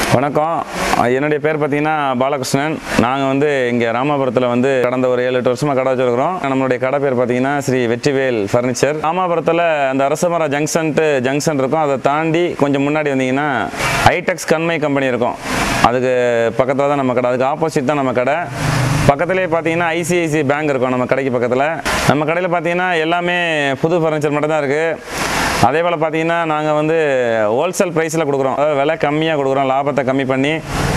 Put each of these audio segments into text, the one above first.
வணக்கம். என்னுடைய பேர் பார்த்தீங்கன்னா பாலகிருஷ்ணன். நாங்கள் வந்து இங்கே ராமபுரத்தில் வந்து கடந்த ஒரு 7-8 வருஷமாக கடை வச்சுருக்கிறோம். நம்மளுடைய கடை பேர் பார்த்தீங்கன்னா ஸ்ரீ வெற்றிவேல் ஃபர்னிச்சர். ராமபுரத்தில் அந்த அரசமர ஜங்ஷன் இருக்கும். அதை தாண்டி கொஞ்சம் முன்னாடி வந்தீங்கன்னா ஹைடெக்ஸ் கண்மை கம்பெனி இருக்கும். அதுக்கு பக்கத்தில் தான் நம்ம கடை. அதுக்கு ஆப்போசிட் தான் நம்ம கடை. பக்கத்துலேயே பார்த்தீங்கன்னா ஐசிஐசி பேங்க் இருக்கும் நம்ம கடைக்கு பக்கத்தில். நம்ம கடையில் பார்த்தீங்கன்னா எல்லாமே புது ஃபர்னிச்சர் மட்டும் தான் இருக்குது. அதே போல் பார்த்தீங்கன்னா நாங்கள் வந்து ஹோல்சேல் ப்ரைஸில் கொடுக்குறோம். அதாவது விலை கம்மியாக கொடுக்குறோம். லாபத்தை கம்மி பண்ணி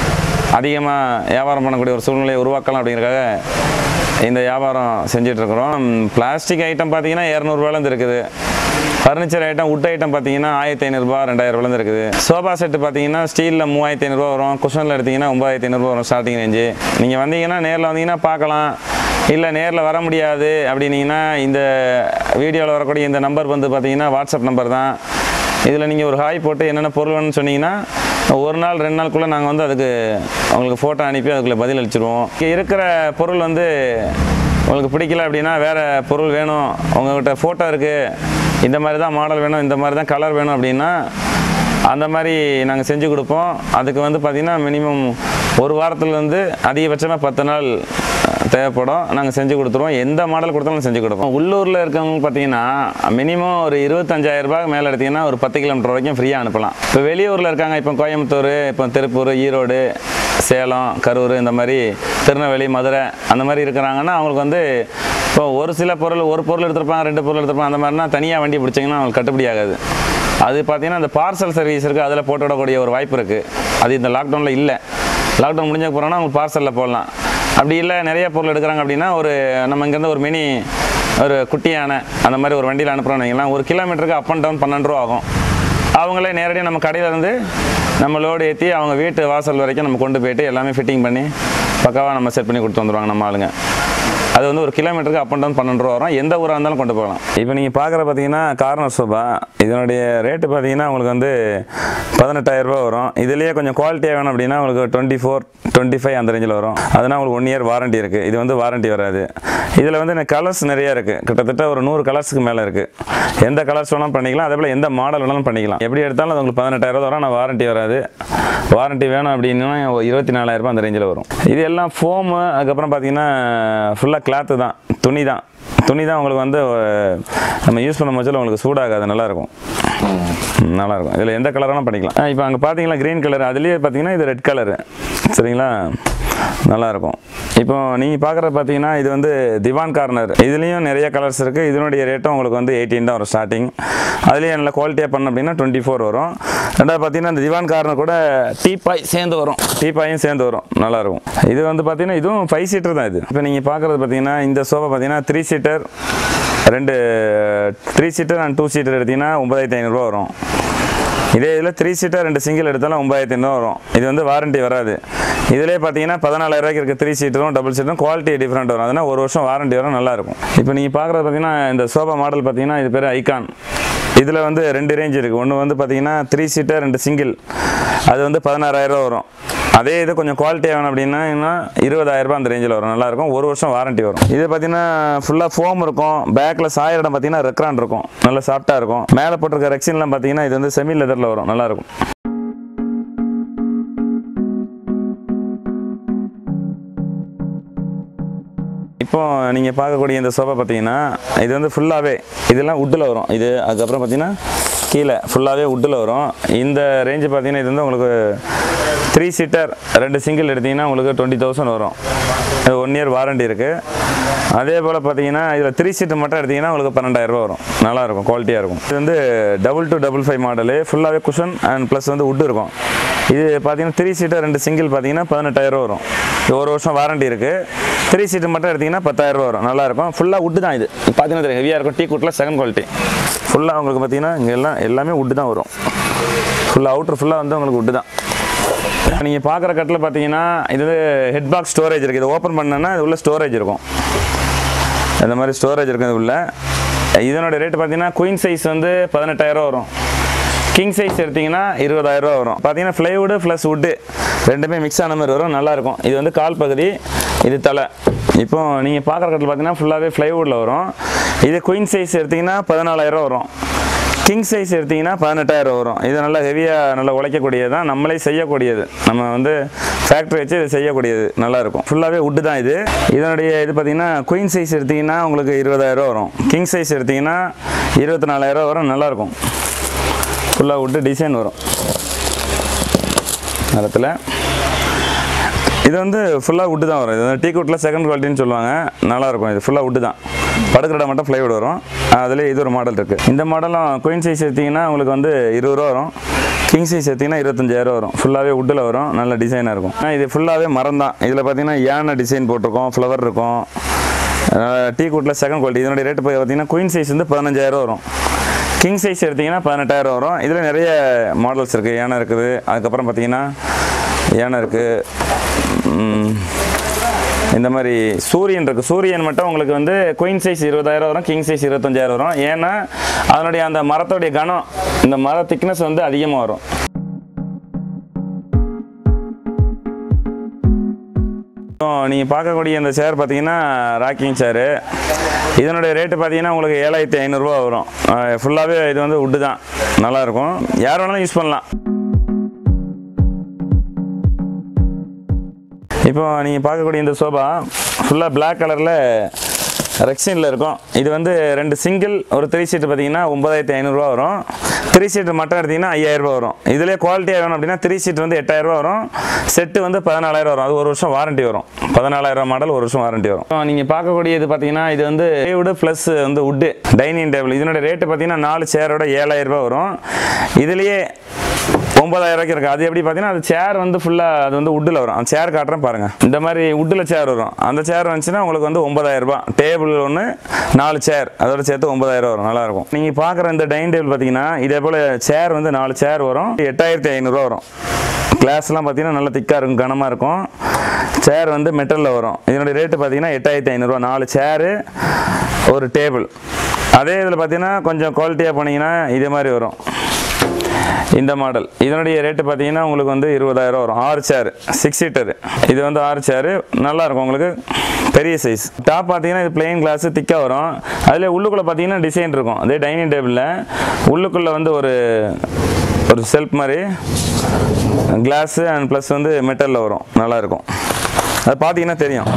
அதிகமாக வியாபாரம் பண்ணக்கூடிய ஒரு சூழ்நிலையை உருவாக்கலாம் அப்படிங்கிறக்காக இந்த வியாபாரம் செஞ்சிட்ருக்குறோம். பிளாஸ்டிக் ஐட்டம் பார்த்தீங்கன்னா 200 ரூபாயிலேருந்து இருக்குது. ஃபர்னிச்சர் ஐட்டம் வுட் ஐட்டம் பார்த்தீங்கன்னா 1500 ரூபா 2000 ரூபாயிலேருந்து இருக்குது. சோஃபா செட்டு பார்த்தீங்கன்னா ஸ்டீலில் 3500 ரூபா வரும். குஷனில் எடுத்திங்கன்னா 9500 ரூபா வரும் ஸ்டார்டிங் ரேஞ்சு. நீங்கள் வந்தீங்கன்னா நேரில் வந்தீங்கன்னா பார்க்கலாம். இல்லை நேரில் வர முடியாது அப்படின்னீங்கன்னா இந்த வீடியோவில் வரக்கூடிய இந்த நம்பர் வந்து பார்த்தீங்கன்னா வாட்ஸ்அப் நம்பர் தான். இதில் நீங்கள் ஒரு ஹாய் போட்டு என்னென்ன பொருள் வேணும்னு சொன்னீங்கன்னா ஒரு நாள் 2 நாளுக்குள்ளே நாங்கள் வந்து அதுக்கு உங்களுக்கு ஃபோட்டோ அனுப்பி அதுக்குள்ளே பதில் அளிச்சிடுவோம். இருக்கிற பொருள் வந்து உங்களுக்கு பிடிக்கல அப்படின்னா வேறு பொருள் வேணும், உங்கள்கிட்ட ஃபோட்டோ இருக்குது, இந்த மாதிரி தான் மாடல் வேணும், இந்த மாதிரி தான் கலர் வேணும் அப்படின்னா அந்த மாதிரி நாங்கள் செஞ்சு கொடுப்போம். அதுக்கு வந்து பார்த்திங்கன்னா மினிமம் ஒரு வாரத்துலேருந்து அதிகபட்சமாக 10 நாள் தேவைப்படும். நாங்கள் செஞ்சு கொடுத்துருவோம். எந்த மாடல் கொடுத்தாலும் செஞ்சு கொடுப்போம். உள்ளூரில் இருக்கவங்க பார்த்தீங்கன்னா மினிமம் ஒரு 25,000 ரூபாய்க்கு மேலே எடுத்திங்கன்னா ஒரு 10 கிலோமீட்டர் வரைக்கும் ஃப்ரீயாக அனுப்பலாம். இப்போ வெளியூரில் இருக்காங்க, இப்போ கோயம்புத்தூர், இப்போ திருப்பூர், ஈரோடு, சேலம், கரூர், இந்த மாதிரி திருநெல்வேலி, மதுரை அந்த மாதிரி இருக்கிறாங்கன்னா அவங்களுக்கு வந்து இப்போ ஒரு சில பொருள் ஒரு பொருள் எடுத்துருப்பாங்க, 2 பொருள் எடுத்துருப்பாங்க. அந்த மாதிரினா தனியாக வண்டி பிடிச்சிங்கன்னா அவங்களுக்கு கட்டுப்படி ஆகாது. அது பார்த்தீங்கன்னா அந்த பார்சல் சர்வீஸ் இருக்குது, அதில் போட்டு விடக்கூடிய ஒரு வாய்ப்பு இருக்குது. அது இந்த லாக்டவுனில் இல்லை. லாக்டவுன் முடிஞ்ச போகிறோன்னா அவங்க பார்சலில் போடலாம். அப்படி இல்லை நிறைய பொருள் எடுக்கிறாங்க அப்படின்னா ஒரு நம்ம இங்கேருந்து ஒரு மினி ஒரு குட்டியான அந்த மாதிரி ஒரு வண்டியில் அனுப்புகிறோன்னு வைக்கலாம். 1 கிலோமீட்டருக்கு அப் அண்ட் டவுன் 12 ரூபா ஆகும். அவங்களே நேரடியாக நம்ம கடையிலேருந்து நம்ம லோடு ஏற்றி அவங்க வீட்டு வாசல் வரைக்கும் நம்ம கொண்டு போய்ட்டு எல்லாமே ஃபிட்டிங் பண்ணி பக்காவாக நம்ம செட் பண்ணி கொடுத்து வந்துடுவாங்க நம்ம ஆளுங்க. அது வந்து 1 கிலோமீட்டருக்கு அப் அண்ட் டவுன் 12 ரூபா வரும். எந்த ஊராக இருந்தாலும் கொண்டு போகலாம். இப்போ நீங்கள் பார்க்குற பார்த்தீங்கன்னா கார்னர் சோஃபா, இதனுடைய ரேட்டு பார்த்தீங்கன்னா உங்களுக்கு வந்து 18,000 ரூபா வரும். இதுலேயே கொஞ்சம் குவாலிட்டியாக வேணும் அப்படின்னா உங்களுக்கு 24, 25 அந்த ரேஞ்சில் வரும். அதனால் உங்களுக்கு 1 இயர் வாரண்ட்டி இருக்குது. இது வந்து வாரண்ட்டி வராது. இதில் வந்து எனக்கு கலர்ஸ் நிறையா இருக்குது. கிட்டத்தட்ட ஒரு 100 கலர்ஸுக்கு மேலே இருக்குது. எந்த கலர்ஸ் வேணாலும் பண்ணிக்கலாம். அதே போல் எந்த மாடல் வேணாலும் பண்ணிக்கலாம். எப்படி எடுத்தாலும் அது உங்களுக்கு 18,000 வரும். ஆனால் வாரண்ட்டி வராது. வாரண்ட்டி வேணும் அப்படின்னா 24,000 ரூபாய் அந்த ரேஞ்சில் வரும். இது எல்லாம் ஃபோமு. அதுக்கப்புறம் பார்த்தீங்கன்னா ஃபுல்லாக கிளாத்து தான், துணி தான் உங்களுக்கு வந்து நம்ம யூஸ் பண்ண மோச்சில் உங்களுக்கு சூடாகாது, நல்லாயிருக்கும். இதில் எந்த கலர் வேணால் பண்ணிக்கலாம். இப்போ அங்கே பார்த்தீங்களா க்ரீன் கலர், அதுலேயே பார்த்தீங்கன்னா இது ரெட் கலரு, சரிங்களா, நல்லாயிருக்கும். இப்போ நீங்கள் பார்க்குறது பார்த்தீங்கன்னா இது வந்து திவான் கார்னர். இதுலேயும் நிறைய கலர்ஸ் இருக்குது. இதனுடைய ரேட்டும் உங்களுக்கு வந்து 18 தான் வரும் ஸ்டார்டிங். அதுலேயும் நல்ல குவாலிட்டியாக பண்ண அப்படின்னா 24 வரும். ரெண்டாவது பார்த்தீங்கன்னா இந்த திவான் கார்னர் கூட டீப்பாயும் சேர்ந்து வரும், நல்லாயிருக்கும். இது வந்து பார்த்தீங்கன்னா இதுவும் 5 சீட்டர் தான். இது இப்போ நீங்கள் பார்க்குறது பார்த்தீங்கன்னா இந்த சோஃபா பார்த்தீங்கன்னா 3 சீட்டர் 3 சீட்டர் அண்ட் 2 சீட்டர் எடுத்திங்கன்னா 9,500 ரூபா வரும். இதே இதில் 3 சீட்டர் 2 சிங்கிள் எடுத்தாலும் 9,500 வரும். இது வந்து வாரண்ட்டி வராது. இதிலே பார்த்தீங்கன்னா 14,000 ரூபாய்க்கு இருக்குது 3 சீட்டரும் டபுள் சீட்டரும். குவாலிட்டி டிஃப்ரெண்ட் வரும். அதனால் 1 வருஷம் வாரண்ட்டி வரும், நல்லாயிருக்கும். இப்போ நீங்கள் பார்க்குறது பார்த்தீங்கன்னா இந்த சோஃபா மாடல் பார்த்தீங்கன்னா இது பேர் ஐகான். இதில் வந்து 2 ரேஞ்ச் இருக்குது. ஒன்று வந்து பார்த்தீங்கன்னா 3 சீட்டர் 2 சிங்கிள், அது வந்து 16,000 ரூபா வரும். அதே இது கொஞ்சம் குவாலிட்டியாக வேணும் அப்படின்னா 20,000 ரூபா அந்த ரேஞ்சில் வரும், நல்லாயிருக்கும். 1 வருஷம் வாரண்ட்டி வரும். இது பார்த்தீங்கன்னா ஃபுல்லாக ஃபோம் இருக்கும். பேக்கில் சாயர் இடம் பார்த்தீங்கன்னா ரெக்ரான் இருக்கும், நல்லா சாஃப்டாக இருக்கும். மேலே போட்டிருக்க ரெக்ஸின்லாம் பார்த்தீங்கன்னா இது வந்து செமி லெதரில் வரும், நல்லாயிருக்கும். இப்போ நீங்கள் பார்க்கக்கூடிய இந்த சோஃபா பார்த்தீங்கன்னா இது வந்து ஃபுல்லாகவே இதெல்லாம் வுட்டில் வரும். இது அதுக்கப்புறம் பார்த்தீங்கன்னா கீழே ஃபுல்லாகவே வுட்டில் வரும். இந்த ரேஞ்சு பார்த்தீங்கன்னா இது வந்து உங்களுக்கு 3 சீட்டர் 2 சிங்கிள் எடுத்திங்கன்னா உங்களுக்கு 20,000 வரும். இது 1 இயர் வாரண்ட்டி இருக்குது. அதே போல் பார்த்தீங்கன்னா இதில் 3 சீட்டர் மட்டும் எடுத்திங்கன்னா உங்களுக்கு 12,000 ரூபா வரும், நல்லாயிருக்கும், குவாலிட்டியாக இருக்கும். இது வந்து 2255 மாடலு, ஃபுல்லாகவே குஷன் அண்ட் ப்ளஸ் வந்து வுட்டு இருக்கும். இது பார்த்தீங்கன்னா 3 சீட்டர் 2 சிங்கிள் பார்த்தீங்கன்னா 18,000 ரூபா வரும். 1 வருஷம் வாரண்ட்டி இருக்குது. 3 சீட்டர் மட்டும் எடுத்திங்கன்னா 10,000 ரூபா வரும், நல்லாயிருக்கும். ஃபுல்லாக வுட்டு தான். இது பார்த்தீங்கன்னா ஹெவியாக இருக்கும். டீ குட்டில் செகண்ட் குவாலிட்டி. ஃபுல்லாக உங்களுக்கு பார்த்தீங்கன்னா இங்கே எல்லாமே வுட்டு தான் வரும். ஃபுல்லாக அவுட்ரு ஃபுல்லாக வந்து உங்களுக்கு வுட்டு தான். நீங்கள் பார்க்குற கட்டில் பார்த்தீங்கன்னா இது ஹெட் பாக்ஸ் ஸ்டோரேஜ் இருக்குது. இது ஓப்பன் பண்ணோன்னா இது உள்ள ஸ்டோரேஜ் இருக்கும். இந்த மாதிரி ஸ்டோரேஜ் இருக்கும் இது உள்ள. இதனோட ரேட்டு பார்த்தீங்கன்னா குயின் சைஸ் வந்து 18,000 ரூபா வரும். கிங் சைஸ் எடுத்திங்கன்னா 20,000 ரூபா வரும். பார்த்தீங்கன்னா ஃப்ளைவுட்டு ப்ளஸ் வுட்டு ரெண்டுமே மிக்ஸ் ஆன மாதிரி வரும், நல்லாயிருக்கும். இது வந்து கால் பகுதி, இது தலை. இப்போ நீங்கள் பார்க்குற கட்டில் பார்த்தீங்கன்னா ஃபுல்லாகவே ஃப்ளைவுட்டில் வரும். இது குயின் சைஸ் எடுத்திங்கன்னா 14,000 ரூபா வரும். கிங் சைஸ் எடுத்தீங்கன்னா 18000 வரும். இது நல்லா ஹெவியாக நல்லா உழைக்கக்கூடியது தான், நம்மளே செய்யக்கூடியது, நம்ம வந்து ஃபேக்ட்ரி வச்சு இது செய்யக்கூடியது, நல்லாயிருக்கும். ஃபுல்லாகவே வுட்டு தான் இது. இதனுடைய இது பார்த்தீங்கன்னா குயின் சைஸ் எடுத்திங்கன்னா உங்களுக்கு 20000 வரும். கிங் சைஸ் எடுத்திங்கன்னா 24000 வரும். நல்லாயிருக்கும். ஃபுல்லாக வுட்டு டிசைன் வரும் நேரத்தில். இது வந்து ஃபுல்லாக வுட்டு தான் வரும். இது வந்து டீ குட்டில் செகண்ட் குவாலிட்டின்னு சொல்லுவாங்க. நல்லாயிருக்கும். இது ஃபுல்லாக வுட்டு தான். படுக்கிற இடம் மட்டும் ஃப்ளைவுட் வரும். அதில் இது ஒரு மாடல் இருக்குது. இந்த மாடலும் குயின் சைஸ் எடுத்திங்கன்னா உங்களுக்கு வந்து 20 ரூபா வரும். கிங் சைஸ் எடுத்திங்கன்னா 25000 வரும். ஃபுல்லாகவே வுட்டில் வரும். நல்ல டிசைனாக இருக்கும். இது ஃபுல்லாகவே மரம் தான். இதில் பார்த்தீங்கன்னா யானை டிசைன் போட்டிருக்கோம், ஃப்ளவர் இருக்கும். டீ குட்டில் செகண்ட் குவாலிட்டி. இதனுடைய ரேட்டு போய் பார்த்தீங்கன்னா குயின் சைஸ் வந்து 15000 வரும். கிங் சைஸ் எடுத்திங்கன்னா 18000 வரும். இதில் நிறைய மாடல்ஸ் இருக்குது. யானை இருக்குது. அதுக்கப்புறம் பார்த்தீங்கன்னா யானை இருக்குது. இந்த மாதிரி சூரியன் இருக்குது. சூரியன் மட்டும் உங்களுக்கு வந்து குயின் சைஸ் 20000 வரும். கிங் சைஸ் 25000 வரும். ஏன்னா அதனுடைய அந்த மரத்தோடைய கனம், இந்த மர திக்னஸ் வந்து அதிகமாக வரும். நீங்கள் பார்க்கக்கூடிய இந்த சேர் பார்த்தீங்கன்னா ராக்கிங் சேரு. இதனுடைய ரேட்டு பார்த்தீங்கன்னா உங்களுக்கு 7500 வரும். ஃபுல்லாகவே இது வந்து வுட்டு தான். நல்லாயிருக்கும். யார் வேணாலும் யூஸ் பண்ணலாம். இப்போ நீங்கள் பார்க்கக்கூடிய இந்த சோபா ஃபுல்லாக பிளாக் கலரில் ரெக்ஸினில் இருக்கும். இது வந்து 2 சிங்கிள் ஒரு 3 சீட்டு பார்த்தீங்கன்னா 9500 வரும். 3 சீட்டு மட்டும் எடுத்திங்கன்னா 5000 வரும். இதிலே குவாலிட்டியாக வேணும் அப்படின்னா 3 சீட்டு வந்து 8000 வரும். செட்டு வந்து 14000 வரும். அது 1 வருஷம் வாரண்ட்டி வரும். 14000 மாடல் 1 வருஷம் வாரண்ட்டி வரும். நீங்கள் பார்க்கக்கூடிய இது பார்த்தீங்கன்னா இது வந்து வுட் ப்ளஸ் வந்து வுட்டு டைனிங் டேபிள். இதனுடைய ரேட்டு பார்த்தீங்கன்னா 4 சேரோட 7000 வரும். இதுலேயே 9000 ரூபாய்க்கு இருக்குது. அது எப்படி பார்த்தீங்கன்னா அது சேர் வந்து ஃபுல்லாக அது வந்து வுட்டில் வரும். அந்த சேர் காட்டுறேன் பாருங்கள். இந்த மாதிரி வுட்டில் சேர் வரும். அந்த சேர் வந்துச்சுன்னா உங்களுக்கு வந்து 9000 ரூபாய். டேபிள் ஒன்று 4 சேர் அதோட சேர்த்து 9000 வரும். நல்லாயிருக்கும். நீங்கள் பார்க்குற இந்த டைனிங் டேபிள் பார்த்தீங்கன்னா இதே போல் சேர் வந்து 4 சேர் வரும். 8500 வரும். கிளாஸ்லாம் பார்த்தீங்கன்னா நல்லா திக்காக இருக்கும், கனமாக இருக்கும். சேர் வந்து மெட்டலில் வரும். இதனுடைய ரேட்டு பார்த்தீங்கன்னா 8500 4 சேரு ஒரு டேபிள். அதே இதில் பார்த்தீங்கன்னா கொஞ்சம் குவாலிட்டியாக போனீங்கன்னா இதே மாதிரி வரும். இந்த மாடல் இதனுடைய ரேட்டு பார்த்தீங்கன்னா உங்களுக்கு வந்து 20000 வரும். 6 சேர் 6 சீட்டரு. இது வந்து 6 சேரு. நல்லாயிருக்கும். உங்களுக்கு பெரிய சைஸ். டாப் பார்த்தீங்கன்னா இது பிளெயின் கிளாஸ் திக்காக வரும். அதில் உள்ளுக்குள்ளே பார்த்தீங்கன்னா டிசைன் இருக்கும். அதே டைனிங் டேபிளில் உள்ளுக்குள்ளே வந்து ஒரு செல்ஃப் மாதிரி கிளாஸு அண்ட் ப்ளஸ் வந்து மெட்டலில் வரும். நல்லாயிருக்கும். அது பார்த்தீங்கன்னா தெரியும்.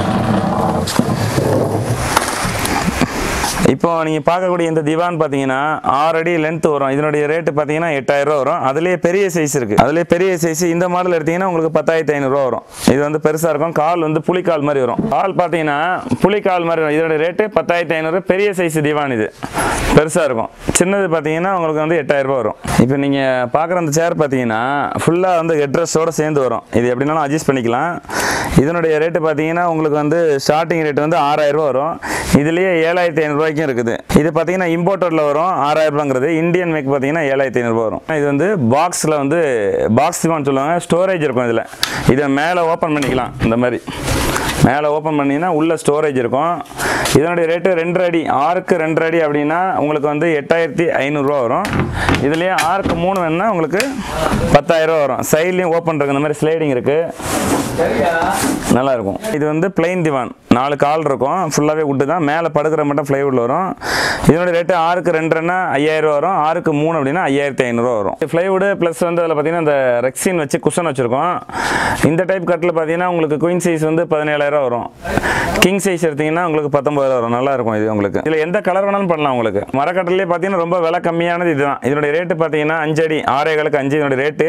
இப்போ நீங்கள் பார்க்கக்கூடிய இந்த திவான் பார்த்தீங்கன்னா 6 அடி லென்த் வரும். இதனுடைய ரேட்டு பார்த்தீங்கன்னா 8000 வரும். அதுலேயே பெரிய சைஸ் இருக்குது. அதுலேயே பெரிய சைஸ் இந்த மாடல் எடுத்தீங்கன்னா உங்களுக்கு 10500 வரும். இது வந்து பெருசாக இருக்கும். கால் வந்து புலிக்கால் மாதிரி வரும். கால் பார்த்தீங்கன்னா புலிக்கால் மாதிரி வரும். இதனுடைய ரேட்டு 10500. பெரிய சைஸ் திவான். இது பெருசாக இருக்கும். சின்னது பார்த்தீங்கன்னா உங்களுக்கு வந்து 8000 வரும். இப்போ நீங்கள் பார்க்குற அந்த சேர் பார்த்தீங்கன்னா ஃபுல்லாக வந்து ஹெட்ரெஸ்ஸோடு சேர்ந்து வரும். இது எப்படினாலும் அட்ஜஸ்ட் பண்ணிக்கலாம். இதனுடைய ரேட்டு பார்த்தீங்கன்னா உங்களுக்கு வந்து ஸ்டார்டிங் ரேட்டு வந்து 6000 வரும். இதுலேயே 7500 ரூபாய்க்கும் இருக்குது. இது பார்த்தீங்கன்னா இம்போர்ட்டரில் வரும். 6000 ரூபாங்கிறது இந்தியன் மேக் பார்த்தீங்கன்னா 7500 வரும். இது வந்து பாக்ஸில் வந்து பாக்ஸ் திவான் சொல்லுவாங்க. ஸ்டோரேஜ் இருக்கும். இதில் இதை மேலே ஓப்பன் பண்ணிக்கலாம். இந்த மாதிரி மேலே ஓப்பன் பண்ணிங்கன்னா உள்ள ஸ்டோரேஜ் இருக்கும். இதனுடைய ரேட்டு 2 அடி 6க்கு 2 அடி அப்படின்னா உங்களுக்கு வந்து 8500 வரும். இதுலேயே 6க்கு 3 வேணுன்னா உங்களுக்கு 10000 வரும். சைட்லேயும் ஓப்பன் இருக்குது. இந்த மாதிரி ஸ்லைடிங் இருக்குது. நல்லாயிருக்கும். இது வந்து பிளெயின் திவான். 4 கால் இருக்கும். ஃபுல்லாகவே வுட்டு தான். மேலே படுக்கிற மட்டும் ஃப்ளைவுட்டில் வரும். இதனுடைய ரேட்டு 6க்கு 2ன்னா 5000 வரும். 6க்கு 3 அப்படின்னா 5500 வரும். ஃப்ளைவுட் ப்ளஸ் வந்து அதில் பார்த்தீங்கன்னா இந்த ரெக்ஸின் வச்சு குஷன் வச்சுருக்கோம். இந்த டைப் கட்டில் பார்த்தீங்கன்னா உங்களுக்கு குயின் சைஸ் வந்து 17000 வரும். கிங் சைஸ் எடுத்திங்கன்னா உங்களுக்கு 19000 வரும். நல்லாயிருக்கும். இது உங்களுக்கு இதில் எந்த கலர் வேணாலும் பண்ணலாம். உங்களுக்கு மரக்கட்டிலே பார்த்தீங்கன்னா ரொம்ப விலை கம்மியானது இதுதான். இதனுடைய ரேட்டு பார்த்தீங்கன்னா 5 அடி 6 5. இதனுடைய ரேட்டு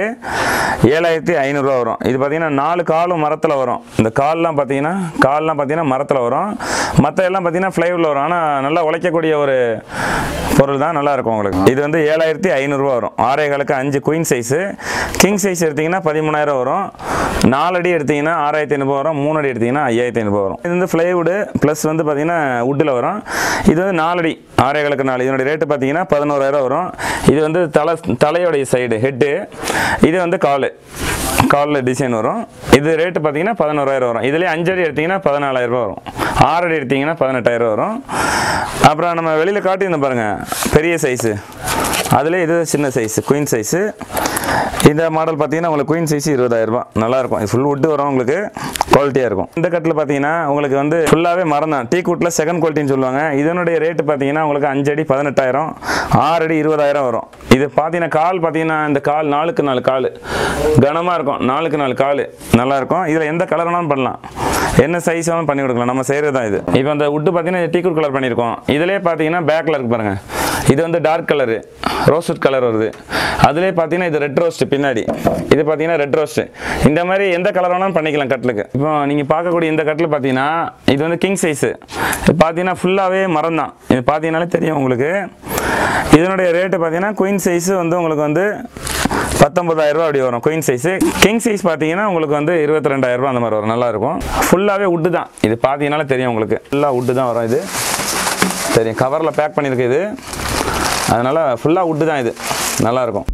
7500 வரும். இது பார்த்தீங்கன்னா 4 காலும் மரத்தில் வரும். இந்த கால்லாம் பார்த்தீங்கன்னா மரத்தில் வரும். மற்ற எல்லாம் பார்த்தீங்கன்னா ஃப்ளைவுட்டில் வரும். ஆனால் நல்லா உழைக்கக்கூடிய ஒரு பொருள் தான். நல்லாயிருக்கும் உங்களுக்கு. இது வந்து 7500 வரும். 6 5 குயின் சைஸு. கிங் சைஸ் எடுத்திங்கன்னா 13000 வரும். 4 அடி எடுத்திங்கன்னா 6500 வரும். 3 அடி எடுத்திங்கன்னா 5500 வரும். இது வந்து ஃப்ளைவுடு ப்ளஸ் வந்து பார்த்தீங்கன்னா வுட்டில் வரும். இது வந்து 4 அடி 6 4. இதனுடைய ரேட்டு பார்த்தீங்கன்னா 11000 வரும். இது வந்து தலையோடைய சைடு ஹெட்டு. இது வந்து காலில் டிசைன் வரும். இது ரேட்டு பார்த்தீங்கன்னா 11000 வரும். இதுலேயே 5 அடி எடுத்திங்கன்னா 14000 வரும். 6 அடி எடுத்திங்கன்னா 18000 வரும். அப்புறம் நம்ம வெளியில் காட்டியிருந்தோம் பாருங்கள் பெரிய சைஸு. அதில் இது சின்ன சைஸு குயின் சைஸு. இந்த மாடல் பார்த்தீங்கன்னா உங்களுக்கு குயின் சைஸ் 20,000 ரூபாய். நல்லா இருக்கும். இது ஃபுல் வுட் வரும், உங்களுக்கு குவாலிட்டியாக இருக்கும். இந்த கட்டில் பார்த்தீங்கன்னா உங்களுக்கு வந்து ஃபுல்லாகவே மரம் தான். டீ கூட்டில் செகண்ட் குவாலிட்டின்னு சொல்லுவாங்க. இதனுடைய ரேட்டு பார்த்தீங்கன்னா உங்களுக்கு 5 அடி 18,000, 6 அடி 20,000 வரும். இது பார்த்தீங்கன்னா கால் பார்த்தீங்கன்னா இந்த கால் 4க்கு 4 கால் கனமாக இருக்கும். 4க்கு 4 கால் நல்லா இருக்கும். இதில் எந்த கலர் வேணாலும் பண்ணலாம், என்ன சைஸ் வேணாலும் பண்ணி கொடுக்கலாம். நம்ம செய்கிறது தான் இது. இப்போ அந்த வுட்டு பார்த்தீங்கன்னா டீ கூட் கலர் பண்ணியிருக்கோம். இதிலே பார்த்தீங்கன்னா பேக்கில் இருக்கு பாருங்கள், இது வந்து டார்க் கலரு ரோஸ்ட் கலர் வருது. அதிலே பார்த்தீங்கன்னா இது ரெட் ரோஸ்ட் பின்னாடி, இது பார்த்தீங்கன்னா ரெட் ரோஸ்ட். இந்த மாதிரி எந்த கலர் வேணாலும் பண்ணிக்கலாம் கட்டிலுக்கு. இப்போ நீங்கள் பார்க்கக்கூடிய இந்த கட்டில் பார்த்தீங்கன்னா இது வந்து கிங் சைஸு. இது பார்த்தீங்கன்னா ஃபுல்லாகவே மரம் தான். இது பார்த்தீங்கன்னாலே தெரியும் உங்களுக்கு. இதனுடைய ரேட்டு பார்த்தீங்கன்னா குயின் சைஸு வந்து உங்களுக்கு வந்து 19,000 ரூபா அப்படி வரும் குயின் சைஸு. கிங் சைஸ் பார்த்தீங்கன்னா உங்களுக்கு வந்து 22,000 ரூபா அந்த மாதிரி வரும். நல்லாயிருக்கும். ஃபுல்லாகவே வுட்டு தான். இது பார்த்தீங்கன்னாலே தெரியும் உங்களுக்கு, ஃபுல்லாக வுட்டு தான் வரும். இது தெரியும், கவரில் பேக் பண்ணியிருக்கு இது, அதனால் ஃபுல்லாக வுட்டு தான். இது நல்லாயிருக்கும்.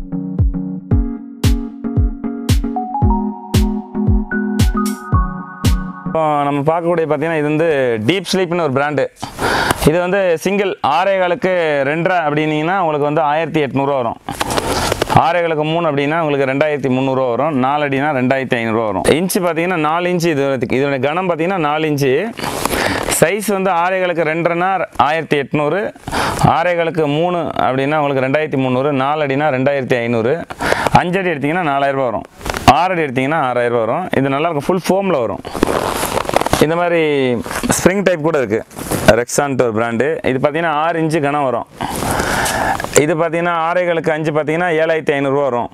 இப்போ நம்ம பார்க்கக்கூடிய பார்த்தீங்கன்னா இது வந்து டீப் ஸ்லீப்னு ஒரு பிராண்டு. இது வந்து சிங்கிள் 6.25க்கு 2.5 அப்படின்னீங்கன்னா உங்களுக்கு வந்து 1,800 வரும். 6.25க்கு 3 அப்படின்னா உங்களுக்கு 2,300 வரும். 4 அடினா 2,500 வரும். இன்ச்சு பார்த்தீங்கன்னா 4 இன்ச்சு. இதோட கனம் பார்த்தீங்கன்னா 4 இன்ச்சு. சைஸ் வந்து 6.25க்கு 2.5னா 1,800, 6.25க்கு 3 அப்படின்னா உங்களுக்கு 2,300, 4 அடினா 2,500, 5 அடி எடுத்திங்கன்னா 4,000 ரூபா வரும், 6 அடி எடுத்திங்கன்னா 6,000 ரூபா வரும். இது நல்லாயிருக்கும், ஃபுல் ஃபோமில் வரும். இந்த மாதிரி ஸ்ப்ரிங் டைப் கூட இருக்குது. ரெக்ஸான்ட்டு ஒரு பிராண்டு. இது பார்த்தீங்கன்னா 6 இன்ச்சு கனம் வரும். இது பார்த்தீங்கன்னா 6.25க்கு 5 பார்த்தீங்கன்னா 7,500 ரூபா வரும்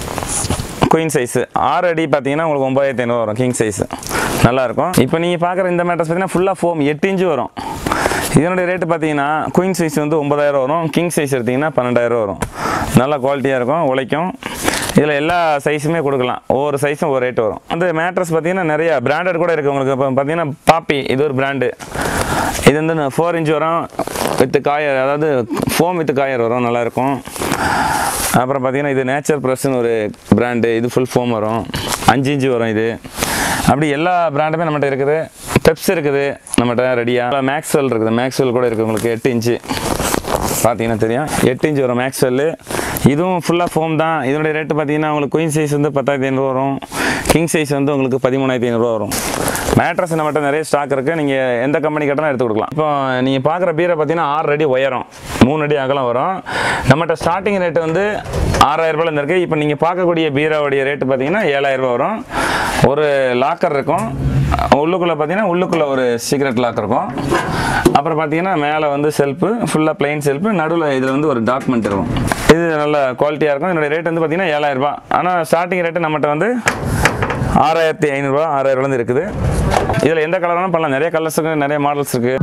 குயின் சைஸு. 6 அடி பார்த்தீங்கன்னா உங்களுக்கு 9,500 வரும் கிங் சைஸு. நல்லாயிருக்கும். இப்போ நீங்கள் பார்க்குற இந்த மேட்ரஸ் பார்த்தீங்கன்னா ஃபுல்லாக ஃபோம் 8 இன்ச்சு வரும். இதனுடைய ரேட்டு பார்த்தீங்கன்னா குயின் சைஸ் வந்து 9,000 வரும், கிங் சைஸ் எடுத்திங்கன்னா 12,000 வரும். நல்லா குவாலிட்டியாக இருக்கும், உழைக்கும். இதில் எல்லா சைஸுமே கொடுக்கலாம், ஒவ்வொரு சைஸும் ஒரு ரேட் வரும். அந்த மேட்ரஸ் பார்த்தீங்கன்னா நிறைய பிராண்டட் கூட இருக்குது உங்களுக்கு. இப்போ பார்த்தீங்கன்னா பாப்பி இது ஒரு பிராண்டு. இது வந்து 4 இன்ச் வரும் வித் காயர், அதாவது ஃபோம் வித் காயர் வரும், நல்லாயிருக்கும். அப்புறம் பார்த்தீங்கன்னா இது நேச்சர் ப்ரெஸ்ன்னு ஒரு பிராண்டு. இது ஃபுல் ஃபோம் வரும், 5 இன்ச்சு வரும். இது அப்படி எல்லா பிராண்டுமே நம்மகிட்ட இருக்குது. பெப்ஸ் இருக்குது நம்மகிட்ட ரெடியாக. மேக்ஸ்வெல் இருக்குது, மேக்ஸ்வெல் கூட இருக்குது உங்களுக்கு 8 இன்ச்சு பார்த்தீங்கன்னா தெரியும். 8 இன்ச்சு வரும் மேக்ஸ்வெல்லு. இதுவும் ஃபுல்லாக ஃபோம் தான். இதனுடைய ரேட்டு பார்த்தீங்கன்னா உங்களுக்கு குயின் சைஸ் வந்து 10,500 வரும், கிங் சைஸ் வந்து உங்களுக்கு 13,500 வரும். மேட்ரஸ் நம்மகிட்ட நிறைய ஸ்டாக் இருக்குது, நீங்கள் எந்த கம்பெனி கேட்டாலும் எடுத்து கொடுக்கலாம். இப்போ நீங்கள் பார்க்குற பீரை பார்த்தீங்கன்னா 6 அடி உயரம், 3 அடி அகலம் வரும். நம்மகிட்ட ஸ்டார்டிங் ரேட்டு வந்து 6,000 ரூபாயிலேருந்து இருக்குது. இப்போ நீங்கள் பார்க்கக்கூடிய பீராவுடைய ரேட்டு பார்த்தீங்கன்னா 7,000 ரூபா வரும். ஒரு லாக்கர் இருக்கும் உள்ளுக்குள்ளே, பார்த்தீங்கன்னா உள்ளுக்குள்ளே ஒரு சீக்ரெட் லாக் இருக்கும். அப்புறம் பார்த்தீங்கன்னா மேலே வந்து செல்ஃபு, ஃபுல்லாக பிளைன் செல்ஃபு, நடுவில் இதில் வந்து ஒரு டாக்குமெண்ட் இருக்கும். இது நல்ல குவாலிட்டியாக இருக்கும். என்னோடய ரேட் வந்து பார்த்தீங்கன்னா 7,000 ரூபா. ஆனால் ஸ்டார்டிங் ரேட்டு நம்மகிட்ட வந்து 6,500 ரூபா, 6,000 ரூபாலேருந்து இருக்குது. இதில் எந்த கலர் வேணாலும் பண்ணலாம், நிறைய கலர்ஸ் இருக்குது, நிறைய மாடல்ஸ் இருக்குது.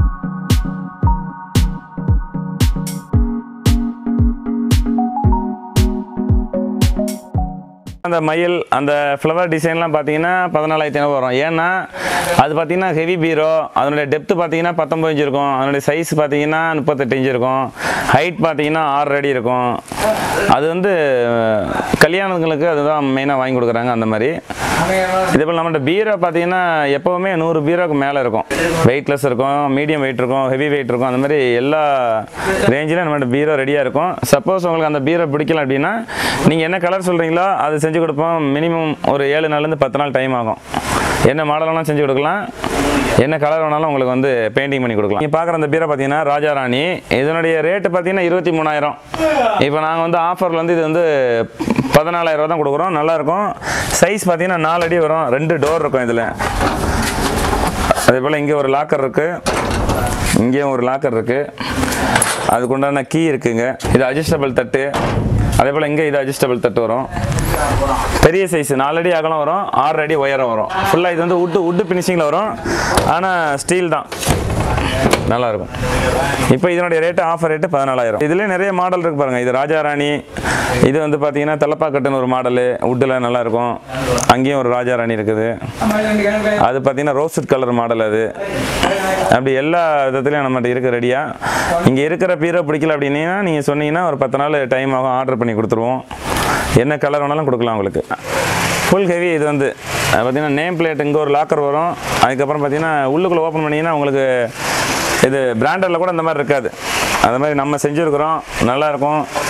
அந்த மயில் அந்த ஃப்ளவர் டிசைன்லாம் பார்த்தீங்கன்னா 14,500 வரும். ஏன்னா அது பார்த்தீங்கன்னா ஹெவி பீரோ. அதனுடைய டெப்த்து பார்த்தீங்கன்னா 19 இன்ச் இருக்கும். அதனுடைய சைஸ் பார்த்தீங்கன்னா 38 இன்ச் இருக்கும். ஹைட் பார்த்தீங்கன்னா 6 அடி இருக்கும். அது வந்து கல்யாணங்களுக்கு அதுதான் மெயினாக வாங்கி கொடுக்குறாங்க அந்த மாதிரி. இதேபோல் நம்மகிட்ட பீரோ பார்த்தீங்கன்னா எப்போவுமே 100 பீரோக்கு மேலே இருக்கும். வெயிட்லெஸ் இருக்கும், மீடியம் வெயிட் இருக்கும், ஹெவி வெயிட் இருக்கும். அந்த மாதிரி எல்லா ரேஞ்சிலும் நம்மகிட்ட பீரோ ரெடியாக இருக்கும். சப்போஸ் உங்களுக்கு அந்த பீரோ பிடிக்கல அப்படின்னா நீங்கள் என்ன கலர் சொல்கிறீங்களோ அது செஞ்சு கொடுப்போம். மினிமம் ஒரு 7 நாள்லேருந்து 10 நாள் டைம் ஆகும். என்ன மாடல் வேணாலும் செஞ்சு கொடுக்கலாம், என்ன கலர் வேணாலும் உங்களுக்கு வந்து பெயிண்டிங் பண்ணி கொடுக்கலாம். நீங்கள் பார்க்குற அந்த பீரோ பார்த்தீங்கன்னா ராஜாராணி. இதனுடைய ரேட்டு பார்த்தீங்கன்னா 23,000. இப்போ நாங்கள் வந்து ஆஃபரில் வந்து இது வந்து 14,000 ரூபா தான் கொடுக்குறோம். நல்லாயிருக்கும். சைஸ் பார்த்தீங்கன்னா 4 அடி வரும், 2 டோர் இருக்கும் இதில். அதே போல் இங்கே ஒரு லாக்கர் இருக்குது, இங்கேயும் ஒரு லாக்கர் இருக்குது, அதுக்குண்டான கீ இருக்குங்க. இது அட்ஜஸ்டபிள் தட்டு. அதே போல் இங்கே இது அட்ஜஸ்டபிள் தட்டு வரும். பெரிய சைஸ் 4 அடி அகலம் வரும், 6 அடி உயரம் வரும். ஃபுல்லாக இது வந்து வுட்டு ஃபினிஷிங்கில் வரும், ஆனால் ஸ்டீல் தான், நல்லாயிருக்கும். இப்போ இதனுடைய ரேட்டு ஆஃபர் ரேட்டு 14,000. இதுலேயே நிறைய மாடல் இருக்குது பாருங்கள். இது ராஜாராணி. இது வந்து பார்த்தீங்கன்னா தலப்பாக்கட்டுன்னு ஒரு மாடலு, வுட்டில் நல்லாயிருக்கும். அங்கேயும் ஒரு ராஜாராணி இருக்குது. அது பார்த்தீங்கன்னா ரோஸ்ட் கலர் மாடல். அது அப்படி எல்லா விதத்துலையும் நம்மகிட்ட இருக்குது ரெடியாக. இங்கே இருக்கிற பீரோ பிடிக்கல அப்படின்னா நீங்கள் சொன்னீங்கன்னா ஒரு 10 நாள் டைம் ஆகும், ஆர்டர் பண்ணி கொடுத்துருவோம். என்ன கலர் வேணாலும் கொடுக்கலாம் உங்களுக்கு. Full heavy. இது வந்து பார்த்தீங்கன்னா நேம் பிளேட், இங்கே ஒரு லாக்கர் வரும். அதுக்கப்புறம் பார்த்தீங்கன்னா உள்ளுக்குள்ளே ஓப்பன் பண்ணிங்கன்னா உங்களுக்கு இது பிராண்டடில் கூட இந்த மாதிரி இருக்காது. அது மாதிரி நம்ம செஞ்சுருக்குறோம், நல்லாயிருக்கும்.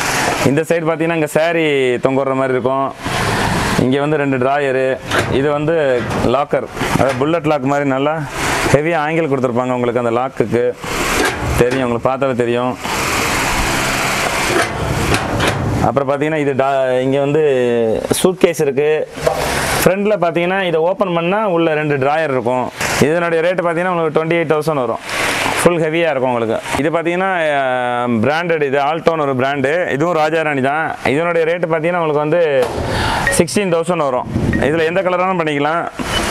இந்த சைடு பார்த்தீங்கன்னா இங்கே saree தொங்குற மாதிரி இருக்கும். இங்கே வந்து 2 ட்ராயரு. இது வந்து லாக்கர், அதாவது புல்லட் லாக் மாதிரி நல்லா ஹெவியாக ஆங்கிள் கொடுத்துருப்பாங்க உங்களுக்கு. அந்த லாக்குக்கு தெரியும், உங்களுக்கு பார்த்தாலே தெரியும். அப்புறம் பார்த்தீங்கன்னா இது இங்கே வந்து சூட் கேஸ் இருக்குது. ஃப்ரண்ட்டில் பார்த்தீங்கன்னா இதை ஓப்பன் பண்ணால் உள்ள 2 ட்ராயர் இருக்கும். இதனுடைய ரேட்டு பார்த்தீங்கன்னா உங்களுக்கு 28,000 வரும். ஃபுல் ஹெவியாக இருக்கும் உங்களுக்கு. இது பார்த்தீங்கன்னா பிராண்டட், இது ஆல்டோன்னு ஒரு பிராண்டு. இதுவும் ராஜாராணி தான். இதனுடைய ரேட்டு பார்த்தீங்கன்னா உங்களுக்கு வந்து 16,000 வரும். இதில் எந்த கலரானும் பண்ணிக்கலாம்.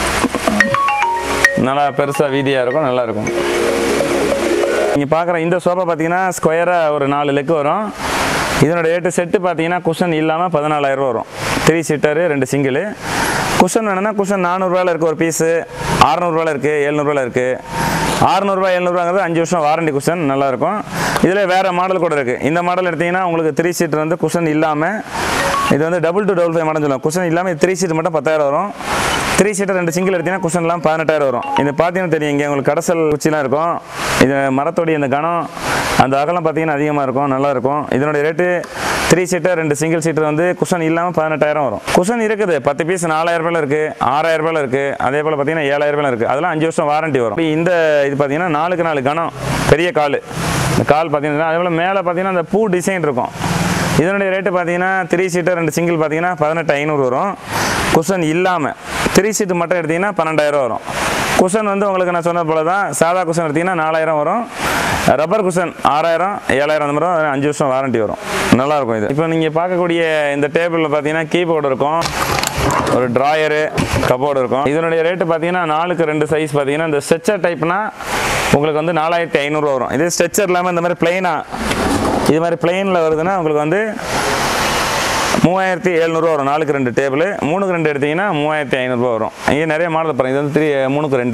நல்லா பெருசாக வீதியாக இருக்கும், நல்லாயிருக்கும். நீங்கள் பார்க்குற இந்த சோஃபா பார்த்தீங்கன்னா ஸ்கொயராக ஒரு 4 லெக் வரும். இதனோட ரேட்டு செட்டு பார்த்தீங்கன்னா குஷன் இல்லாமல் 14,000 வரும். 3 சீட்டரு 2 சிங்கிள். குஷன் வேணுன்னா குஷன் 400 இருக்குது ஒரு பீஸு, 600 இருக்குது, 700 இருக்குது. 600 700 5 வருஷம் வாரண்டி குஷன், நல்லாயிருக்கும். இதில் வேறு மாடல் கூட இருக்குது. இந்த மாடல் எடுத்திங்கன்னா உங்களுக்கு 3 சீட்டர் வந்து குஷன் இல்லாமல், இது வந்து 2255 மாடல் சொல்லுவோம். குஷன் இல்லாமல் 3 சீட் மட்டும் 10,000 வரும். 3 சீட்டர் 2 சிங்கிள் எடுத்தீங்கன்னா குஷன் இல்லாமல் 18,000 வரும். இது பார்த்தீங்கன்னா தெரியும், இங்கே உங்களுக்கு கடைசல் குச்சிலாம் இருக்கும். இது மரத்தோடைய இந்த கனம், அந்த அகலம் பார்த்தீங்கன்னா அதிகமாக இருக்கும், நல்லாயிருக்கும். இதனுடைய ரேட்டு 3 சீட்டர் 2 சிங்கிள் சீட்டர் வந்து குஷன் இல்லாமல் 18,000 வரும். குஷன் இருக்குது 10 பீஸ் 4,000 இருக்குது, 6,000 இருக்குது, அதே போல் பார்த்தீங்கன்னா 7,000 இருக்குது. அதெல்லாம் 5 வருஷம் வாரண்டி வரும். இந்த இது பார்த்தீங்கன்னா 4க்கு 4 கனம், பெரிய கால். இந்த கால் பார்த்தீங்கன்னா அதே போல் மேலே பார்த்தீங்கன்னா அந்த பூ டிசைன் இருக்கும். இதனுடைய ரேட்டு பார்த்தீங்கன்னா 3 சீட்டர் 2 சிங்கிள் பார்த்தீங்கன்னா 18,500 வரும். குஷன் இல்லாமல் 3 சீட்டு மட்டும் எடுத்திங்கன்னா 12,000 வரும். குஷன் வந்து உங்களுக்கு நான் சொன்ன போல தான், சாதா குஷன் எடுத்திங்கன்னா 4,000 வரும். ரப்பர் குஷன் 6,000 7,000 அந்த மாதிரி 5 வருஷம் வாரண்டி வரும். நல்லாயிருக்கும் இது. இப்போ நீங்கள் பார்க்கக்கூடிய இந்த டேபிளில் பார்த்தீங்கன்னா கீபோர்டு இருக்கும், ஒரு ட்ராயரு, கபோர்டு இருக்கும். இதனுடைய ரேட்டு பார்த்தீங்கன்னா 4க்கு 2 சைஸ் பார்த்தீங்கன்னா இந்த ஸ்ட்ரெச்சர் டைப்னா உங்களுக்கு வந்து 4,500 வரும். இதே ஸ்ட்ரெச்சர் இல்லாமல் இந்த மாதிரி பிளெயினாக, இது மாதிரி பிளெயினில் வருதுன்னா உங்களுக்கு வந்து 3,700 வரும். 4க்கு 2 டேபிள், 3க்கு 2 எடுத்திங்கன்னா 3,500 வரும். இங்கே நிறைய மாடல் பாருங்கள். இது வந்து 3க்கு 2.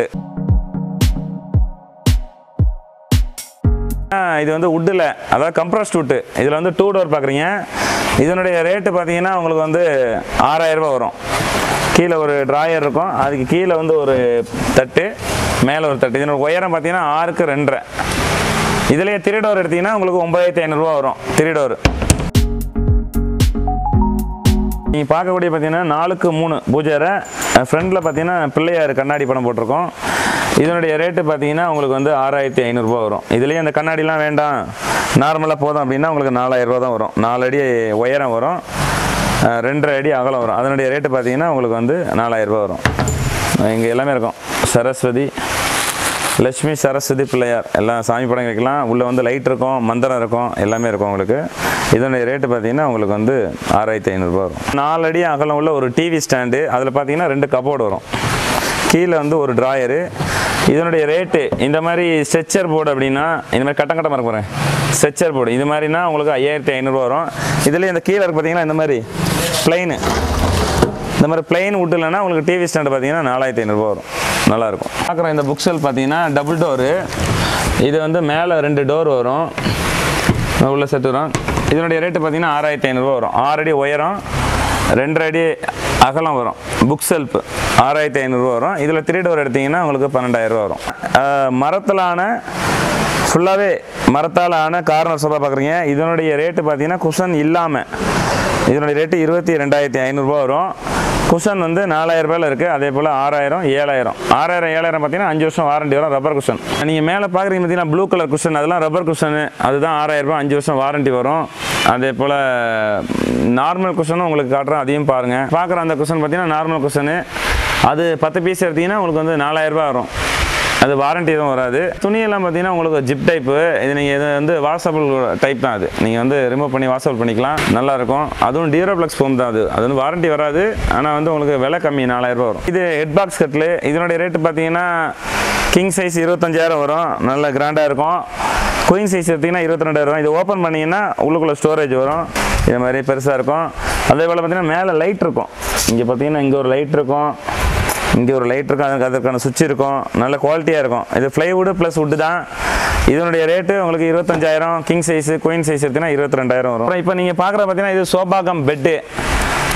இது வந்து வுட்டில், அதாவது கம்ப்ரஸ்ட் வுட்டு. இதில் வந்து 2 டோர் பார்க்குறீங்க. இதனுடைய ரேட்டு பார்த்தீங்கன்னா உங்களுக்கு வந்து 6,000 வரும். கீழே ஒரு ட்ராயர் இருக்கும், அதுக்கு கீழே வந்து ஒரு தட்டு, மேலே ஒரு தட்டு. இதனோட உயரம் பார்த்தீங்கன்னா 6க்கு 2.5. இதுலேயே 3 டோர் எடுத்திங்கன்னா உங்களுக்கு 9,500 வரும். 3 டோர். நீங்கள் பார்க்கக்கூடிய பார்த்தீங்கன்னா 4க்கு 3 பூஜை. ஃப்ரண்டில் பார்த்தீங்கன்னா பிள்ளையார் கண்ணாடி படம் போட்டிருக்கோம். இதனுடைய ரேட்டு பார்த்தீங்கன்னா உங்களுக்கு வந்து 6,500 வரும். இதுலேயே அந்த கண்ணாடிலாம் வேண்டாம், நார்மலாக போதும் அப்படின்னா உங்களுக்கு 4,000 தான் வரும். 4 அடி உயரம் வரும், 2.5 அடி அகலம் வரும். அதனுடைய ரேட்டு பார்த்தீங்கன்னா உங்களுக்கு வந்து 4,000 வரும். இங்கே எல்லாமே இருக்கும். சரஸ்வதி, லட்சுமி, சரஸ்வதி, பிள்ளையார் எல்லாம் சாமி படம் வைக்கலாம். உள்ளே வந்து லைட் இருக்கும், மந்திரம் இருக்கும், எல்லாமே இருக்கும் உங்களுக்கு. இதனுடைய ரேட்டு பார்த்தீங்கன்னா உங்களுக்கு வந்து 6,500 வரும். 4 அடி அகலம் உள்ள ஒரு டிவி ஸ்டாண்டு, அதில் பார்த்தீங்கன்னா 2 கபோர்டு வரும். கீழே வந்து ஒரு ட்ராயரு. இதனுடைய ரேட்டு இந்த மாதிரி ஸ்ட்ரெச்சர் போர்டு அப்படின்னா, இந்த மாதிரி கட்டமாக இருக்க போகிறேன் ஸ்ட்ரெச்சர் போர்டு, இது மாதிரினா உங்களுக்கு 5,500 வரும். இதுலேயே இந்த கீழே இருக்கு பார்த்தீங்கன்னா இந்த மாதிரி பிளைனு, இந்த மாதிரி பிளைன் வுட் இல்லைன்னா உங்களுக்கு டிவி ஸ்டாண்டு பார்த்தீங்கன்னா 4,500 வரும். நல்லாயிருக்கும். பார்க்குறோம் இந்த புக் ஷெல்ஃப் பார்த்தீங்கன்னா டபுள் டோரு. இது வந்து மேலே 2 டோர் வரும், உள்ள செட்டு வரும். இதனுடைய ரேட்டு பார்த்தீங்கன்னா 6,500 வரும். 6 அடி உயரம், 2.5 அடி அகலம் வரும். புக் ஷெல்ஃப் 6,500 வரும். இதில் 3 டோர் எடுத்திங்கன்னா உங்களுக்கு 12,000 வரும். மரத்திலான ஃபுல்லாகவே மரத்தால் ஆன கார்னர் சோஃபா பார்க்குறீங்க. இதனுடைய ரேட்டு பார்த்தீங்கன்னா குஷன் இல்லாமல் இதனுடைய ரேட்டு 22,500 வரும். குஷன் வந்து 4,000 இருக்குது. அதே போல் 6,000 7,000 6,000 பார்த்தீங்கன்னா 5 வருஷம் வாரண்டி வரும். ரப்பர் குஷன் நீங்கள் மேலே பார்க்குறீங்க பார்த்தீங்கன்னா ப்ளூ கலர் குஷன், அதெல்லாம் ரப்பர் குஷனு, அதுதான் 6,000 5 வருஷம் வாரண்டி வரும். அதே போல் நார்மல் குஷனும் உங்களுக்கு காட்டுறேன், அதையும் பாருங்கள். பார்க்குற அந்த குஷன் பார்த்தீங்கன்னா நார்மல் குஷனு, அது 10 பீஸ் எடுத்திங்கன்னா உங்களுக்கு வந்து 4,000 வரும். அது வாரண்டி எதுவும் வராது. துணியெல்லாம் பார்த்தீங்கன்னா உங்களுக்கு ஜிப் டைப்பு. இது நீங்கள் இது வந்து வாஷபிள் டைப் தான். அது நீங்கள் வந்து ரிமூவ் பண்ணி வாஷபிள் பண்ணிக்கலாம், நல்லாயிருக்கும். அதுவும் டியூரோப்ளெக்ஸ் ஃபோம் தான். அது வந்து வாரண்டி வராது, ஆனால் வந்து உங்களுக்கு விலை கம்மி, 4,000 வரும். இது ஹெட் பாக்ஸ் கட்டில். இதனுடைய ரேட்டு பார்த்தீங்கன்னா கிங் சைஸ் 25,000 வரும், நல்ல கிராண்டாக இருக்கும். குயின் சைஸ் எடுத்திங்கன்னா 22,000 வரும். இது ஓப்பன் பண்ணிங்கன்னா உள்ளுக்குள்ளே ஸ்டோரேஜ் வரும், இது மாதிரி பெருசாக இருக்கும். அதே போல் பார்த்தீங்கன்னா மேலே லைட் இருக்கும். இங்கே பார்த்தீங்கன்னா இங்கே ஒரு லைட் இருக்கும், இங்கே ஒரு லைட் இருக்கும், அதுக்கான சுவிட்ச் இருக்கும், நல்ல குவாலிட்டியாக இருக்கும். இது ஃப்ளைவுட் ப்ளஸ் வுட்டு தான். இதனுடைய ரேட்டு உங்களுக்கு 25,000. கிங் சைஸு குயின் சைஸ் எடுத்திங்கன்னா 22,000 வரும். இப்போ நீங்கள் பார்க்குற பார்த்தீங்கன்னா இது சோஃபா கம் பெட்டு.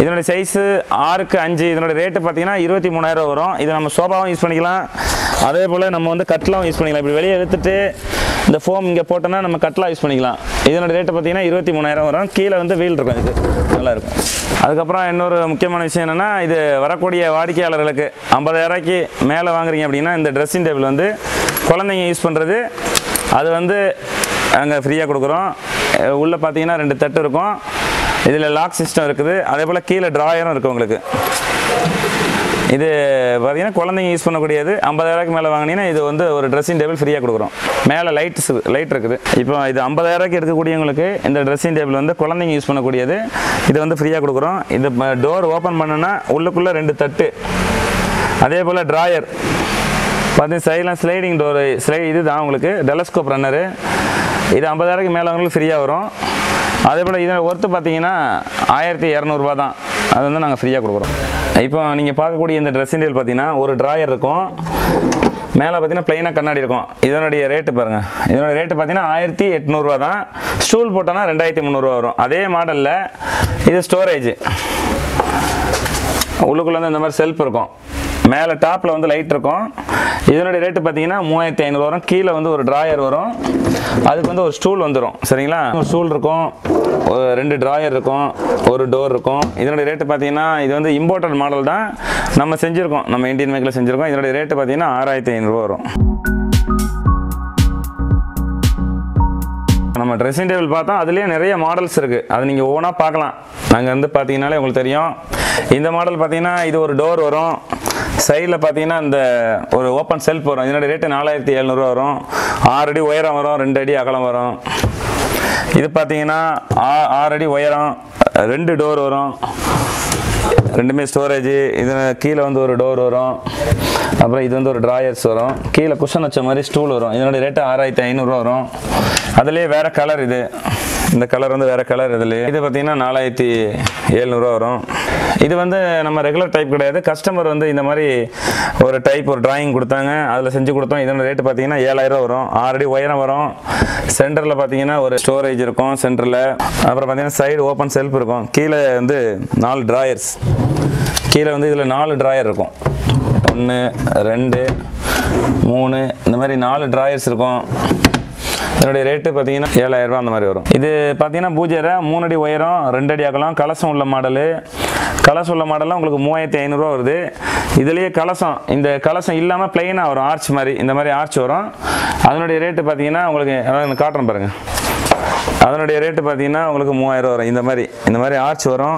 இதனுடைய சைஸு 6க்கு 5. இதனுடைய ரேட்டு பார்த்தீங்கன்னா 23,000 வரும். இது நம்ம சோஃபாவும் யூஸ் பண்ணிக்கலாம், அதே போல் நம்ம வந்து கட்லாவும் யூஸ் பண்ணிக்கலாம். இப்படி வெளியே எடுத்துட்டு இந்த ஃபோம் இங்கே போட்டோன்னா நம்ம கட்லாம் யூஸ் பண்ணிக்கலாம். இதனுடைய ரேட்டு பார்த்தீங்கன்னா 23,000 வரும். கீழே வந்து வீல் இருக்கும், இது நல்லாயிருக்கும். அதுக்கப்புறம் இன்னொரு முக்கியமான விஷயம் என்னென்னா, இது வரக்கூடிய வாடிக்கையாளர்களுக்கு 50,000க்கு மேலே வாங்குறீங்க அப்படின்னா இந்த ட்ரெஸ்ஸிங் டேபிள் வந்து குழந்தைங்க யூஸ் பண்ணுறது அது வந்து அங்கே ஃப்ரீயாக கொடுக்குறோம். உள்ளே பார்த்தீங்கன்னா 2 தட்டு இருக்கும், இதில் லாக் சிஸ்டம் இருக்குது, அதே போல் கீழே ட்ராயரும் இருக்குது உங்களுக்கு. இது பார்த்தீங்கன்னா குழந்தைங்க யூஸ் பண்ணக்கூடியது. 50,000க்கு மேலே வாங்கினீங்கன்னா இது வந்து ஒரு ட்ரெஸ்ஸிங் டேபிள் ஃப்ரீயாக கொடுக்குறோம். மேலே லைட் இருக்குது. இப்போ இது 50,000க்கு எடுக்கக்கூடியவங்களுக்கு இந்த ட்ரெஸ்ஸிங் டேபிள் வந்து குழந்தைங்க யூஸ் பண்ணக்கூடியது, இது வந்து ஃப்ரீயாக கொடுக்குறோம். இது டோர் ஓப்பன் பண்ணோன்னா உள்ளுக்குள்ளே 2 தட்டு, அதே போல் ட்ராயர் பார்த்தீங்கன்னா சைடில் ஸ்லைடிங் டோரு இது தான் உங்களுக்கு டெலஸ்கோப் ரன்னரு. இது 50,000க்கு மேலே அவங்களுக்கு ஃப்ரீயாக வரும். அதே போல் இதோட ஒர்த்து பார்த்தீங்கன்னா 1200 தான், அது வந்து நாங்கள் ஃப்ரீயாக கொடுக்குறோம். இப்போ நீங்கள் பார்க்கக்கூடிய இந்த ட்ரெஸ்ஸிங் டேபிள் பார்த்தீங்கன்னா ஒரு ட்ராயர் இருக்கும், மேலே பார்த்தீங்கன்னா ப்ளைனாக கண்ணாடி இருக்கும். இதனுடைய ரேட்டு பாருங்கள், இதனுடைய ரேட்டு பார்த்தீங்கன்னா 1800 தான். ஸ்டூல் போட்டோன்னா 2300 வரும். அதே மாடலில் இது ஸ்டோரேஜ், உள்ளுக்குள்ளே வந்து இந்த மாதிரி செல்ஃப் இருக்கும், மேலே டாப்பில் வந்து லைட் இருக்கும். இதனுடைய ரேட்டு பார்த்தீங்கன்னா 3500 வரும். கீழே வந்து ஒரு ட்ராயர் வரும், அதுக்கு வந்து ஒரு ஸ்டூல் வந்துடும். சரிங்களா, ஒரு ஸ்டூல் இருக்கும், 2 ட்ராயர் இருக்கும், ஒரு டோர் இருக்கும். இதனுடைய ரேட்டு பார்த்தீங்கன்னா இது வந்து இம்போர்ட்டட் மாடல் தான், நம்ம செஞ்சுருக்கோம், நம்ம இந்தியன் மேக்கில் செஞ்சுருக்கோம். இதனுடைய ரேட்டு பார்த்தீங்கன்னா 6500 வரும். நம்ம ட்ரெஸ்ஸிங் டேபிள் பார்த்தோம், அதுலேயே நிறைய மாடல்ஸ் இருக்குது, அது நீங்கள் ஒவ்வொன்றா பார்க்கலாம். நாங்கள் வந்து பார்த்தீங்கன்னாலே உங்களுக்கு தெரியும். இந்த மாடல் பார்த்தீங்கன்னா இது ஒரு டோர் வரும், சைடில் பார்த்தீங்கன்னா இந்த ஒரு ஓப்பன் செல்ஃப் வரும். இதனுடைய ரேட்டு 4700 வரும். 6 அடி உயரம் வரும், 2 அடி அகலம் வரும். இது பார்த்தீங்கன்னா 6 அடி உயரம், 2 டோர் வரும், ரெண்டுமே ஸ்டோரேஜ். இது கீழே வந்து ஒரு டோர் வரும், அப்புறம் இது வந்து ஒரு ட்ராயர்ஸ் வரும், கீழே குஷன் வச்ச மாதிரி ஸ்டூல் வரும். இதனுடைய ரேட்டு 6500 வரும். அதுலேயே வேறு கலர், இந்த கலர் வந்து வேறு கலர். இதுலேயே இது பார்த்தீங்கன்னா 4700 வரும். இது வந்து நம்ம ரெகுலர் டைப் கிடையாது, கஸ்டமர் வந்து இந்த மாதிரி ஒரு டைப் ஒரு டிராயிங் கொடுத்தாங்க, அதில் செஞ்சு கொடுத்தோம். இதோட ரேட்டு பார்த்தீங்கன்னா 7000 வரும். 6 அடி உயரம் வரும். சென்டரில் பார்த்தீங்கன்னா ஒரு ஸ்டோரேஜ் இருக்கும் சென்டரில். அப்புறம் பார்த்தீங்கன்னா சைடு ஓப்பன் செல்ஃப் இருக்கும். கீழே வந்து 4 ட்ராயர்ஸ், கீழே வந்து இதில் 4 ட்ராயர் இருக்கும். 1 2 3 இந்த மாதிரி 4 ட்ராயர்ஸ் இருக்கும். இதனுடைய ரேட்டு பார்த்தீங்கன்னா 7000 அந்த மாதிரி வரும். இது பார்த்தீங்கன்னா பூஜை 3 அடி உயரம், 2 அடி அகலம், கலசம் உள்ள மாடலு. கலசம் உள்ள மாடலாம் உங்களுக்கு 3500 வருது. இதுலேயே கலசம், இந்த கலசம் இல்லாமல் பிளெயினாக வரும், ஆர்ச் மாதிரி, இந்த மாதிரி ஆர்ச் வரும். அதனுடைய ரேட்டு பார்த்தீங்கன்னா உங்களுக்கு காட்டுறேன் பாருங்கள். அதனுடைய ரேட்டு பார்த்தீங்கன்னா உங்களுக்கு 3000 வரும். இந்த மாதிரி ஆர்ச் வரும்,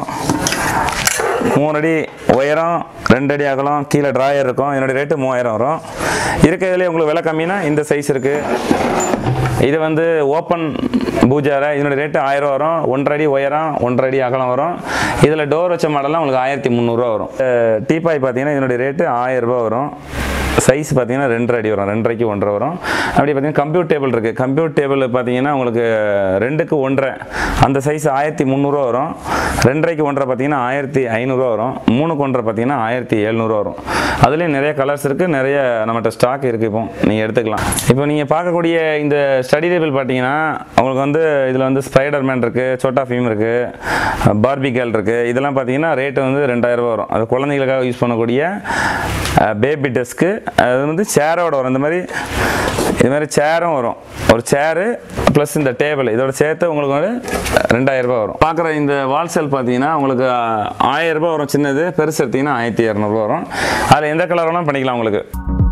3 அடி உயரம், 2 அடி அகலம், கீழே ட்ராயர் இருக்கும். இதனுடைய ரேட்டு 3000 வரும். இருக்கிறதுலே உங்களுக்கு விலை கம்மினா இந்த சைஸ் இருக்குது. இது வந்து ஓப்பன் பூஜாரை, இதனுடைய ரேட்டு 1000 வரும். 1.5 அடி உயரம், 1.5 அடி அகலம் வரும். இதில் டோர் வச்ச மாடலாம் உங்களுக்கு 1300 வரும். டீபாய் பார்த்தீங்கன்னா இதனுடைய ரேட்டு 1000 வரும். சைஸ் பார்த்தீங்கன்னா 2.5 அடி வரும், 2.5க்கு 1.5 வரும். அப்படி பார்த்தீங்கன்னா கம்ப்யூட்டர் டேபிள் இருக்குது. கம்ப்யூட்டர் டேபிள் பார்த்தீங்கன்னா உங்களுக்கு 2க்கு 1.5 அந்த சைஸ் 1300 வரும். 2.5க்கு 1.5 பார்த்தீங்கன்னா 1500 வரும். 3க்கு 1.5 பார்த்தீங்கன்னா 1700 வரும். அதுலேயும் நிறைய கலர்ஸ் இருக்குது, நிறைய நம்மகிட்ட ஸ்டாக் இருக்குது. இப்போ நீங்கள் எடுத்துக்கலாம். இப்போ நீங்கள் பார்க்கக்கூடிய இந்த ஸ்டடி டேபிள் பார்த்தீங்கன்னா உங்களுக்கு வந்து இதில் வந்து ஸ்பைடர்மேன் இருக்குது, சோட்டா ஃபீம் இருக்குது, பார்பி கேர்ள் இருக்குது. இதெல்லாம் பார்த்தீங்கன்னா ரேட்டு வந்து 2000 வரும். அது குழந்தைகளுக்காக யூஸ் பண்ணக்கூடிய பேபி டெஸ்க்கு. அது வந்து சேரோட வரும். இது மாதிரி சேரும் வரும். ஒரு சேரு ப்ளஸ் இந்த டேபிள் இதோட சேர்த்து உங்களுக்கு வந்து 2000 வரும். பார்க்குற இந்த வால்சேல் பார்த்தீங்கன்னா உங்களுக்கு 1000 வரும். சின்னது, பெருசு எடுத்தீங்கன்னா 1200 வரும். அதில் எந்த கலர் வேணாலும் பண்ணிக்கலாம் உங்களுக்கு.